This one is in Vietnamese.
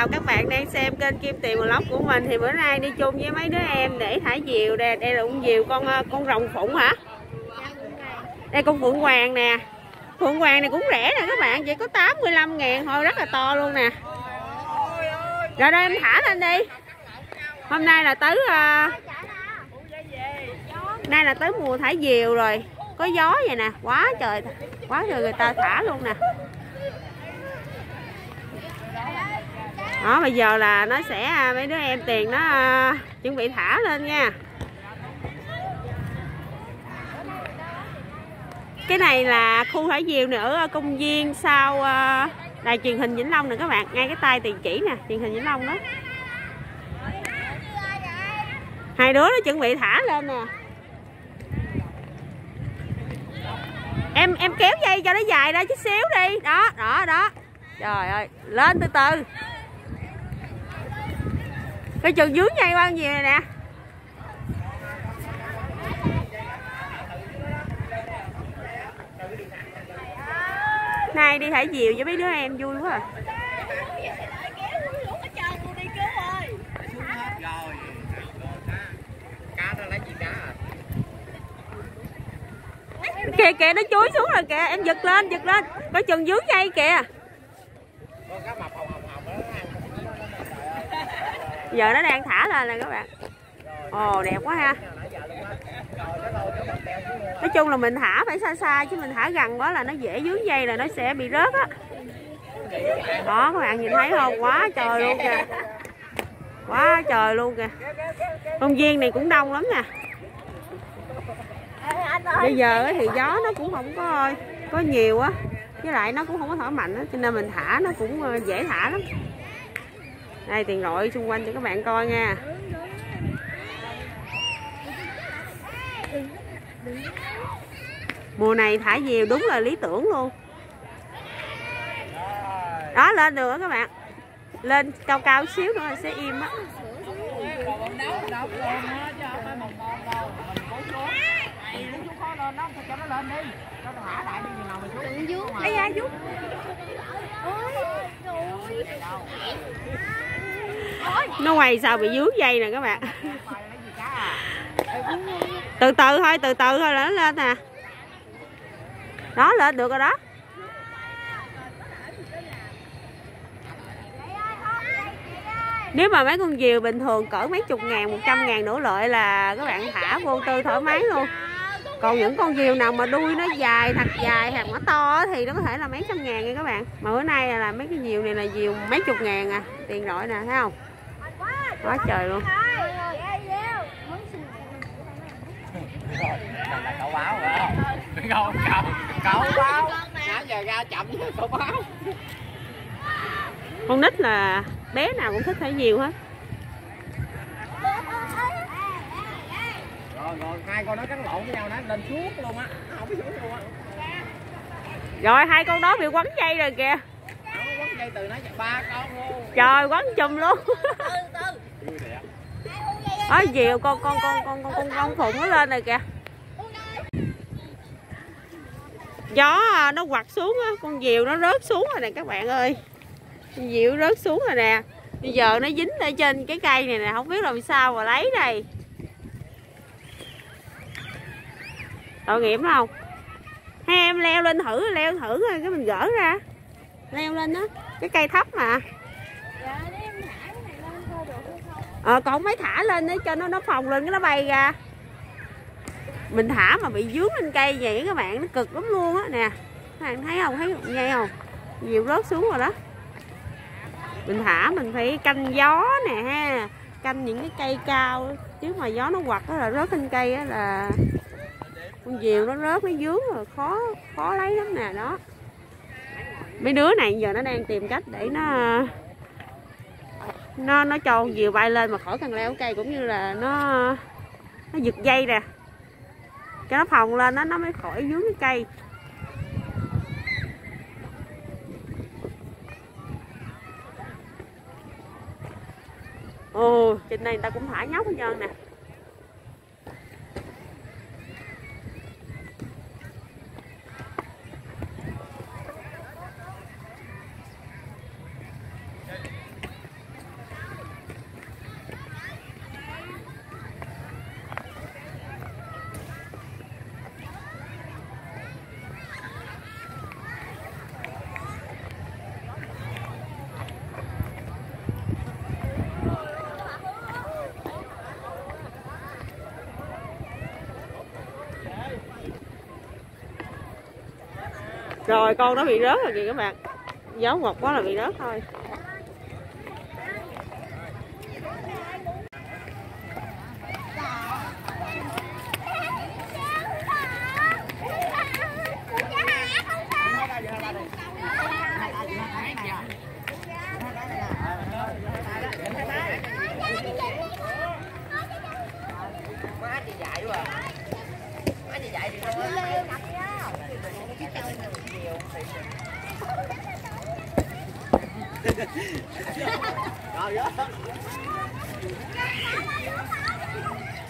chào các bạn đang xem kênh Kim Tiền Vlog của mình. Thì bữa nay đi chung với mấy đứa em để thả diều nè. Đây là con diều con rồng phụng hả? Đây con phượng hoàng nè. Phượng hoàng này cũng rẻ nè các bạn, chỉ có 85.000 thôi, rất là to luôn nè. Rồi đây em thả lên đi. Hôm nay là tới mùa thả diều rồi. Có gió vậy nè, quá trời người ta thả luôn nè. Đó, bây giờ là nó sẽ mấy đứa em Tiền nó chuẩn bị thả lên nha. Cái này là khu thả diều này ở công viên sau đài truyền hình Vĩnh Long nè các bạn, ngay cái tay Tiền chỉ nè, truyền hình Vĩnh Long đó. Hai đứa nó chuẩn bị thả lên nè. Em kéo dây cho nó dài ra chút xíu đi. Đó. Trời ơi, lên từ từ. Cái chừng dướng dây bao nhiêu này nè. Nay đi thả diều với mấy đứa em vui quá à. Kìa nó chuối xuống rồi kìa, em giật lên coi chừng dướng dây kìa. Giờ nó đang thả lên nè các bạn. Ồ đẹp quá ha. Nói chung là mình thả phải xa xa, chứ mình thả gần quá là nó dễ dướng dây, là nó sẽ bị rớt á. Đó các bạn nhìn thấy không, quá trời luôn kìa. Quá trời luôn kìa. Công viên này cũng đông lắm nè. Bây giờ thì gió nó cũng không có nhiều á, với lại nó cũng không có thổi mạnh á, cho nên mình thả nó cũng dễ thả lắm. Đây Tiền lội xung quanh cho các bạn coi nha. Mùa này thả diều đúng là lý tưởng luôn. Đó, lên được đó các bạn. Lên cao xíu nữa là sẽ im á. Nó quay sao bị dướng dây nè các bạn. Từ từ thôi là nó lên nè. Đó, lên được rồi đó. Nếu mà mấy con diều bình thường cỡ mấy chục ngàn, 100.000 đổ lợi là các bạn thả vô tư thoải mái luôn. Còn những con diều nào mà đuôi nó dài, thật dài hoặc nó to thì nó có thể là mấy trăm ngàn nha các bạn. Mà bữa nay là mấy cái diều này là diều mấy chục ngàn à. Tiền rọi nè, thấy không? Quá trời luôn. Cậu báo rồi. Cậu báo. Nãy giờ ra chậm với cậu báo. Con nít là bé nào cũng thích thả diều hết. Rồi hai con nó cắn lộn với nhau nó lên suốt luôn á, không biết xuống luôn á. Rồi hai con đó bị quấn dây rồi kìa. Quấn dây từ nãy 3 con luôn. Trời, quấn chùm luôn. Ở diều con phụng nó lên rồi kìa. Gió nó quặt xuống á, con diều nó rớt xuống rồi nè các bạn ơi. Diều rớt xuống rồi nè. Bây giờ nó dính ở trên cái cây này nè, không biết làm sao mà lấy đây. Tội nghiệp không? Hai em leo lên thử rồi cái mình gỡ ra. Leo lên đó, cái cây thấp mà. Còn mấy thả lên để cho nó phồng lên cái nó bay ra. Mình thả mà bị dướng lên cây vậy các bạn, nó cực lắm luôn á nè. Các bạn thấy không? Thấy dây không? Diều rớt xuống rồi đó. Mình thả mình phải canh gió nè ha, canh những cái cây cao, chứ mà gió nó quặt là rớt lên cây á là con diều nó rớt, nó dướng rồi khó lấy lắm nè. Đó, mấy đứa này giờ nó đang tìm cách để nó cho con diều bay lên mà khỏi cần leo cây, cũng như là nó giật dây nè, cho nó phồng lên nó mới khỏi dướng cái cây. Ồ, trên đây người ta cũng thả nhóc hết trơn nè. Rồi con nó bị rớt rồi kìa các bạn. Giấu ngọt quá là bị rớt thôi. Má chị dạy quá à. Má chị dạy thì thôi. Rồi đó.